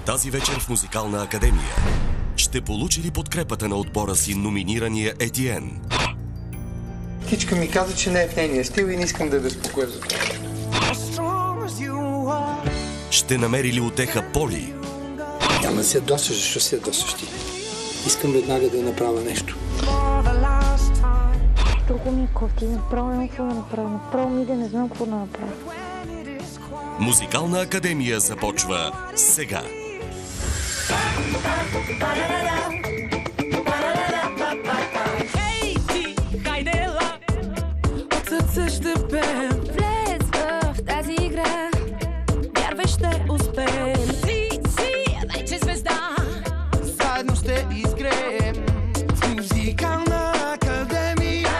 Тази вечер в Музикална академия ще получи ли подкрепата на отбора си номинирания Етиен? Кичка ми каза, че не е в нейния стил и не искам да я безпокоя за това. Ще намери ли утеха Поли? Няма да се ядосаш, защо се ядосаш ти? Искам веднага да направя нещо. Толкова ми е кофти, направо какво да направя, направо ми да не знам какво да направя. Музикална академия започва сега. Ей, ти, хайде ела, от сърце ще пеем. Влез в тази игра, вярвай ще успеем. Ти си вече звезда, заедно ще изгреем. В Музикална академия.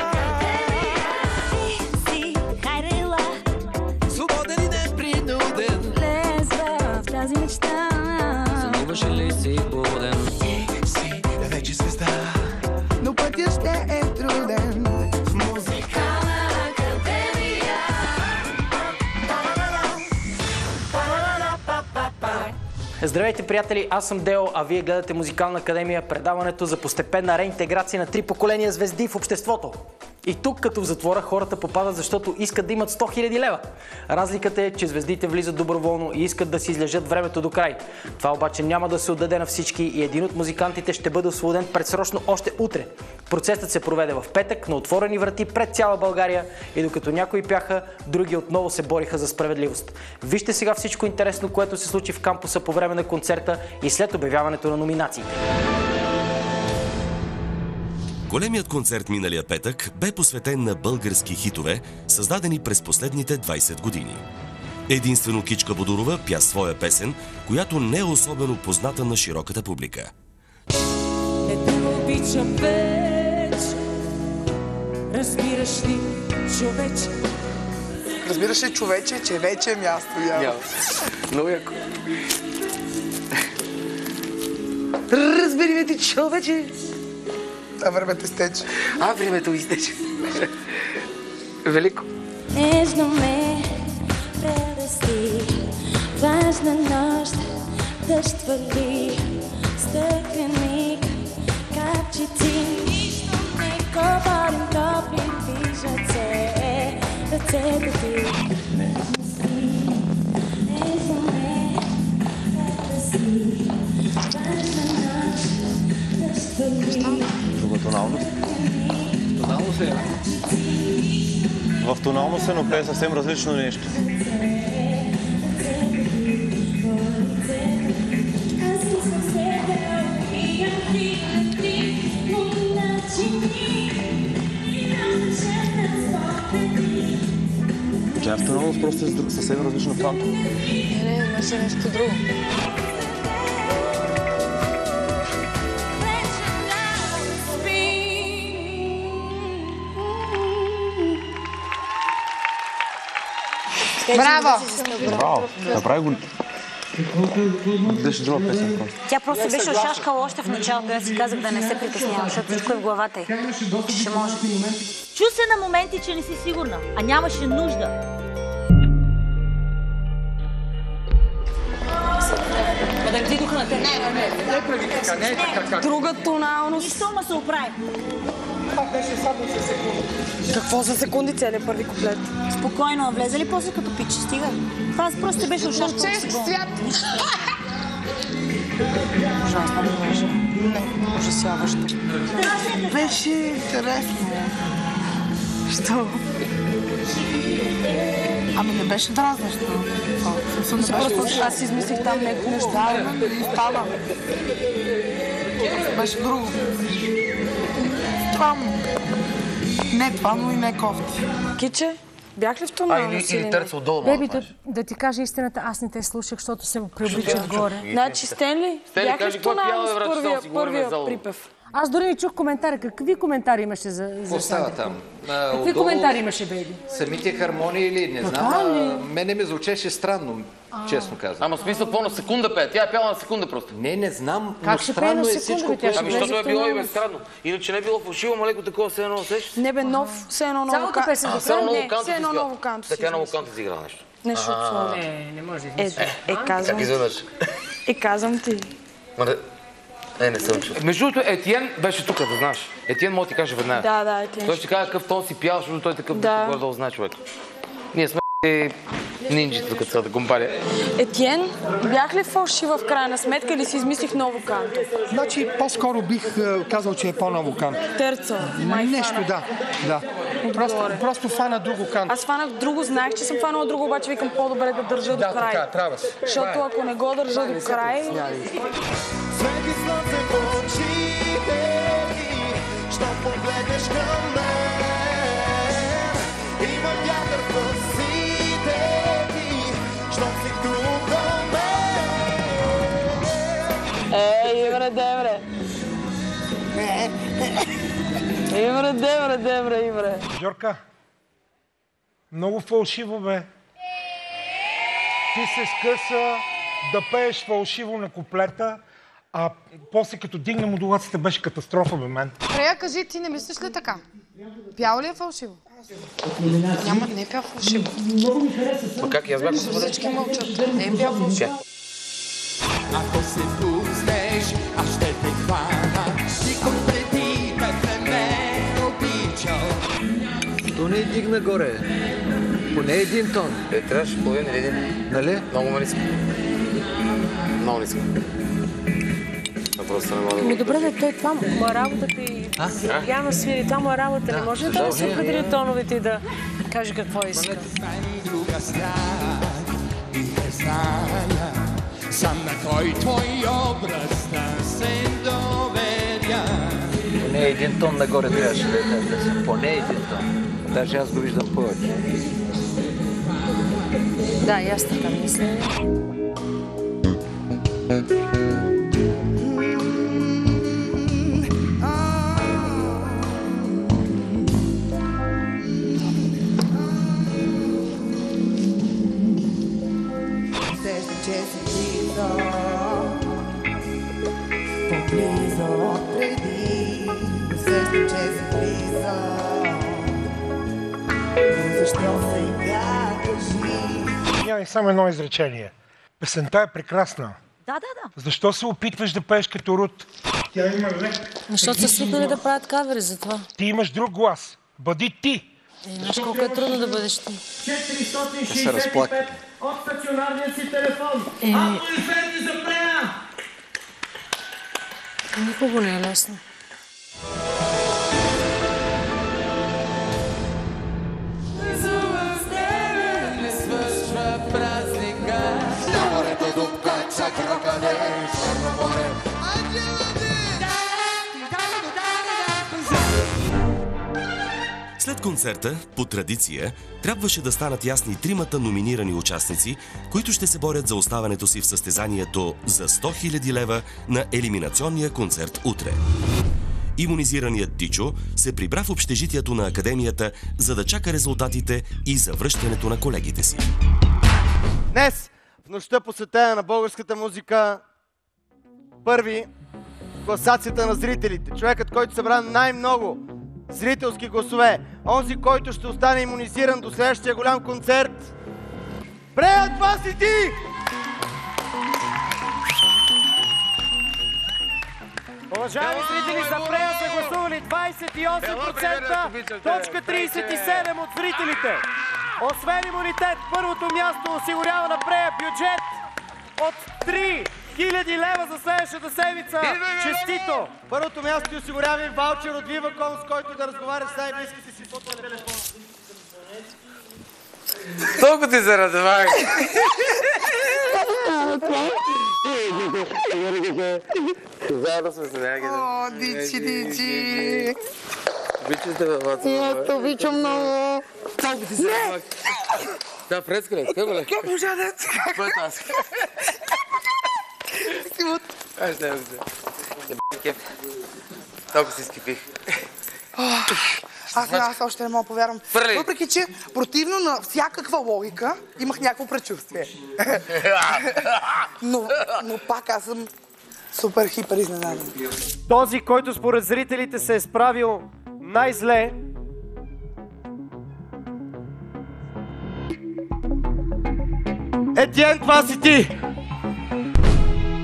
Ти си, хайде ела, Свободен и непринуден. влез в тази мечта. Сънуваш ли си буден? Ти си вече звезда, но пътя ще е труден. В Музикална академия. Здравейте, приятели! Аз съм Део, а вие гледате Музикална академия, предаването за постепенна реинтеграция на 3 поколения звезди в обществото. И тук, като в затвора, хората попадат, защото искат да имат 100 000 лева. Разликата е, че звездите влизат доброволно и искат да си излежат времето до край. Това обаче няма да се отдаде на всички и един от музикантите ще бъде освободен предсрочно още утре. Процесът се проведе в петък на отворени врати пред цяла България и докато някои пяха, други отново се бориха за справедливост. Вижте сега всичко интересно, което се случи в кампуса по време на концерта и след обявяването на номинациите. Големият концерт миналия петък бе посветен на български хитове, създадени през последните 20 години. Единствено Кичка Бодорова пя своя песен, която не е особено позната на широката публика. Не те обича вече, разбираш ли, човече? Разбираш ли, човече, че вече е място. Много яко. Разбери ме ти, човече. А времето изтече. Времето изтече. Велико. Нежно ме предасти, важна нощ, дъжд вали, стъкленик, капче ти. Нищо не говорим, топли движат се ръцете ти. Нежно ме предасти, важна нощ, дъжд вали. Друга тоналност? Тоналност е. В тоналност се, но пее съвсем различно нещо. Тя в тоналност просто е съвсем различно фанто. Не, имаше нещо друго. Браво! Браво! Направи го. Беше друга песен. Тя просто беше ошашкала още в началото. Аз си казах да не се притеснявам, защото всичко е в главата й. Ще може. Чу се на моменти, че не си сигурна, а нямаше нужда. Ма да ти духа на те. Не прави така, не е така. Друга тоналност. Нищо, ма се оправи. Това беше само за секунди. Какво за секунди, целият първи куплет? Спокойно, а влезе ли после като пиче? Стига. Това просто беше ошашкала. Чест свят! Ужасно ли беше? Не, ужасяващо. Беше интересно. Що? Ами не беше дразнещо. Просто аз измислих там неща и става. Беше друго. Това му. Не това, но и не кофти. Киче, бях ли в тоналност или търца отдолу? Беби, да ти кажа истината, аз не те слушах, защото се преоблича отгоре. Значи, Стенли, бях ли в тоналност първия припев? Аз дори не чух коментари. Какви коментари имаше за Остава там. Какви коментари имаше, Беби? Самите хармонии или не знам. Мене ми звучеше странно, честно казвам. Ама смисъл по на секунда пее. Тя е пяла на секунда просто. Не знам, как но ще пее на странно е секунда, всичко. Ами защото е било и без странно. Иначе не е било фалшиво, ама леко такова все едно усещаш. Не бе, нов, все едно ново Цялата песен до края? Все едно ново канто. Все Тя на Луканто изиграла нещо. Нещо от Не може да казвам. Как изведнъж? Казвам ти. Не съм чул. Между другото, Етиен беше тук, да знаеш. Етиен може да ти каже веднага. Да, Етиен. Той ще каже какъв тон си пял, защото той такъв горе-долу знае човек. Ние сме нинджите, като са да компания. Етиен, бях ли фалшива в крайна сметка или си измислих ново канто? Значи, по-скоро бих казал, че е по-ново канто. Терца. Нещо, да. Просто фана друго канто. Аз фанах друго, знаех, че съм фанала друго, обаче викам по-добре да държа до край. Да, трябва си. Защото ако не го държа до край... Свети слънце в очите ти, що погледнеш към мен. Има вятър в косите ти, що си тук до мен. Ивре, девре. Ивре. Жорка, много фалшиво бе. Ти се скъса да пееш фалшиво на куплета, а после като дигна модулацията беше катастрофа бе мен. Прея, кажи, ти не мислиш ли така? Пял ли е фалшиво? Не е пял фалшиво. Много ми хареса. Как аз бях съвършен? Всички мълчат. Не е пял фалшиво. Ако се пуснеш, аз ще те хвана. Никой преди да ме обичал. То не дигна горе. Поне един тон. Трябваше половин или един. Нали? Много ме ниска. Много ниска. Просто не мога да... Добре, да той това му е работата и Яна свири, това му е работа. Не може да се определи тоновете и да каже какво иска. Сам на кой твой образ да се доверя. Поне един тон нагоре трябваше да е. Поне един тон. Даже аз го виждам повече. Да, и аз така мисля. Няма само едно изречение. Песента е прекрасна. Да. Защо се опитваш да пееш като Рут? Тя има лек. Защото са свикнали да правят кавери за това. Ти имаш друг глас. Бъди ти. Знаеш колко е трудно да бъдеш ти. 465 от стационарния си телефон. Ако ли ферни за Прея? Никого не е лесно. След концерта, по традиция, трябваше да станат ясни тримата номинирани участници, които ще се борят за оставането си в състезанието за 100 000 лева на елиминационния концерт утре. Имунизираният Дичо се прибра в общежитието на Академията, за да чака резултатите и завръщането на колегите си. Днес, в нощта посветена на българската музика, първи в класацията на зрителите, човекът, който събра най-много зрителски гласове, онзи, който ще остане имунизиран до следващия голям концерт. Прея, това си ти! Уважаеми зрители, за Прея са гласували 28%, точка 37 от зрителите. Освен имунитет, първото място осигурява на Прея бюджет от 3 000 лева за следващата седмица. Честито! Първото място ти осигурява и ваучер от Viva.com, с който да разговаряш с най-близките си по телефона. Толкова ти се радвах! Заедно сме се някъде. О, Дичи! Обичаш да въват. Аз те обичам много. Толкова ти се радвах. Да, фреска ли? Какво ли? Какво можа да ти? Какво е тази? Симот. Аз ще се. Кеф. Толкова си скипих. Аз още не мога повярвам. Въпреки, че противно на всякаква логика, имах някакво предчувствие. но пак аз съм супер хипер изненадан. Този, който според зрителите се е справил най-зле, Етиен, това си ти!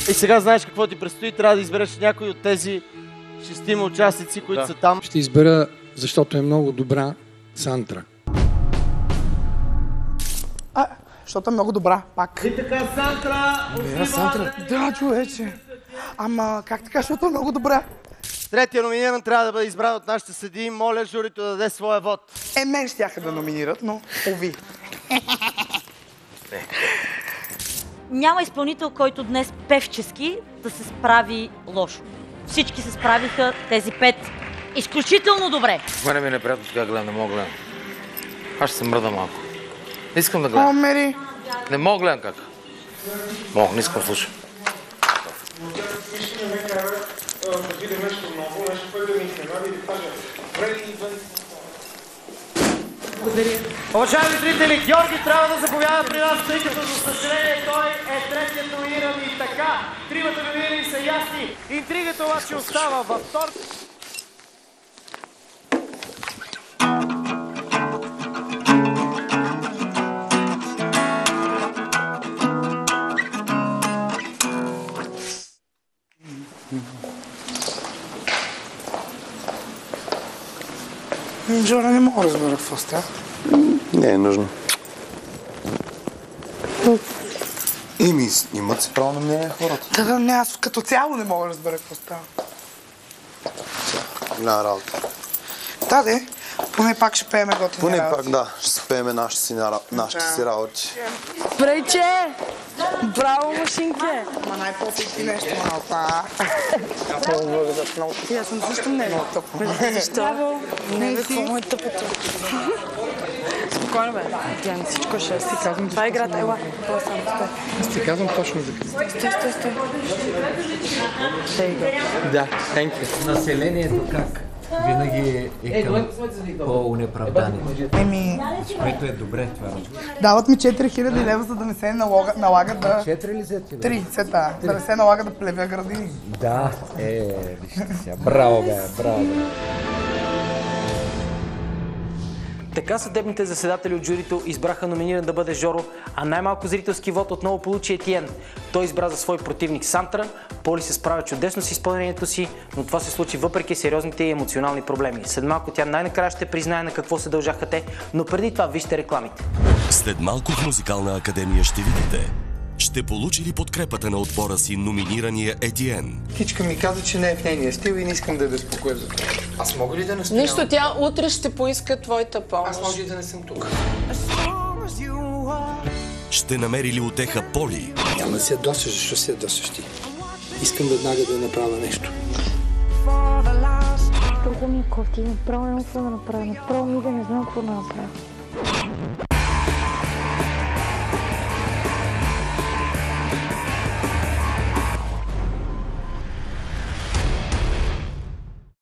И сега знаеш какво ти предстои, трябва да избереш някой от тези 6 участници, които са там. Ще избера, защото е много добра, Сантра. Защото е много добра, пак. И така, Сантра! Да, човече. Ама, как така, защото е много добра? Третия номиниран трябва да бъде избран от нашите съдии. Моля журито да даде своя вод. Мен щяха да номинират, но ови. Няма изпълнител, който днес певчески да се справи лошо. Всички се справиха, тези 5, изключително добре. Мене ми е неприятно, сега гледам, не мога гледам. Аз ще се мръда малко. Не искам да гледам. О, Мери! Не мога гледам как. Мога, не искам слушам. Благодаря. Уважаеми зрители, Георги трябва да заповяда при нас, тъй като за съжаление той е третият номиниран и така. Тримата номинирани са ясни. Интригата обаче остава във вторник. Джора, не мога да разбера какво става. Не е нужно. Имат си право на мнение хората. Да, не, аз като цяло не мога да разбера какво става. Голяма работа. Да, де. Поне пак ще пееме готини работи. Поне пак, да. Ще се пееме нашите си работи. Брейче! Браво, машинке! Ма най-после ти нещо малка. Аз много благодаря много. И аз съм също много тъпо. Защо? Не, бе, какво му е тъпото? Спокойно, бе. Диана, всичко ще си казвам. Това е играта, ела. Аз ти казвам точно за какво. Стой. Да, населението как? Винаги е към по-унеправданите. Което е добре това. Дават ми 4000 лева, за да не се налага да... 4 ли за тебе? 3 сета. Да не се налага да плевя градини. Да, вижте сега. Браво, бе, браво. Така съдебните заседатели от журито избраха номиниран да бъде Жоро, а най-малко зрителски вод отново получи Етиен. Той избра за свой противник Сантра. Поли се справя чудесно с изпълнението си, но това се случи въпреки сериозните и емоционални проблеми. След малко тя най-накрая ще признае на какво се дължаха те, но преди това вижте рекламите. След малко в Музикална академия ще видите. Ще получи ли подкрепата на отбора си номинирания Етиен? Кичка ми каза, че не е в нейния стил и не искам да я безпокоя за това. Аз мога ли да не стоя? Нищо, тя утре ще поиска твоята помощ. Аз може и да не съм тук. Ще намери ли утеха Поли? Няма да се ядосаш, защо се ядосаш ти? Искам веднага да направя нещо. Толкова ми е кофти, направо не мога да направя. Направо ми да не знам какво да направя.